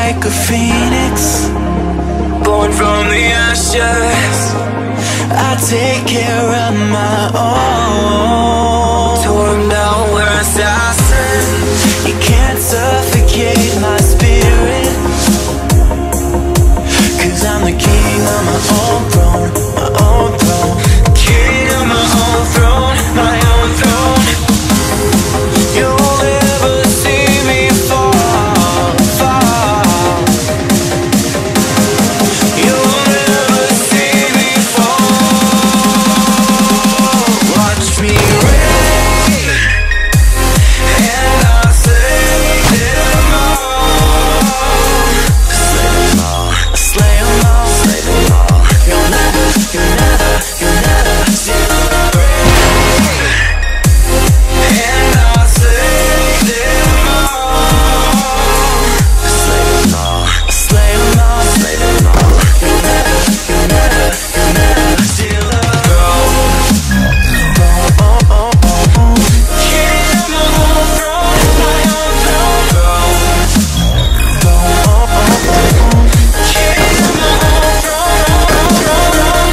like a phoenix, born from the ashes. I take care of my own. Torn down where assassin, you can't suffocate my spirit, 'cause I'm the king of my own throne, my own throne. King of my own throne, my own throne. You'll never see me fall, fall. You'll never see me fall. Watch me reign, and I'll slay them all. Slay them all, slay them all, slay them all. You'll never see me reign, and I'll slay them all. Slay them all, slay them all, slay them all. You'll never steal a throne. King of my own throne, my own throne. King of my own throne.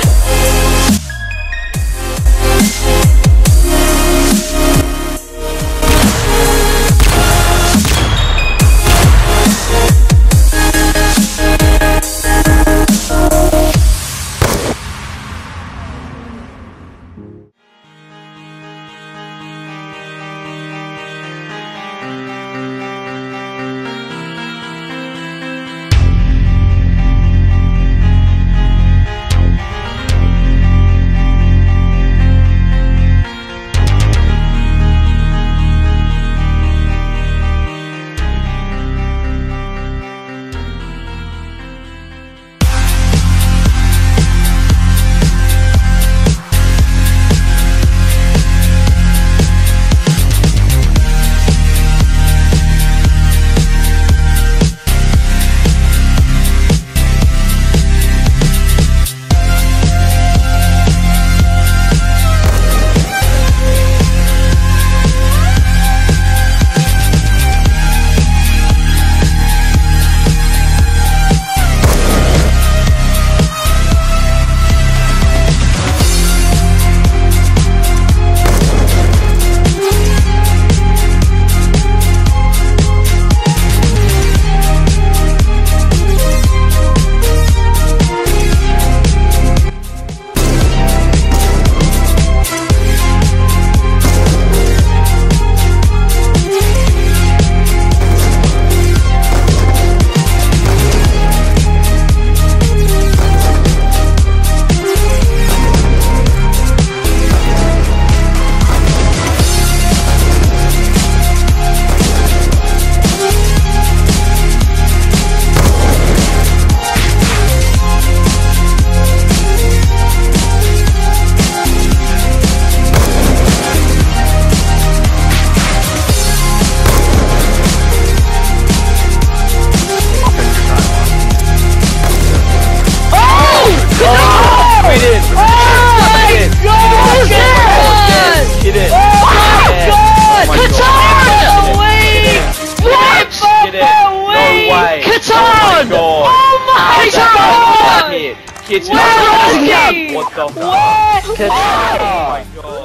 What the fuck? What? Oh my god.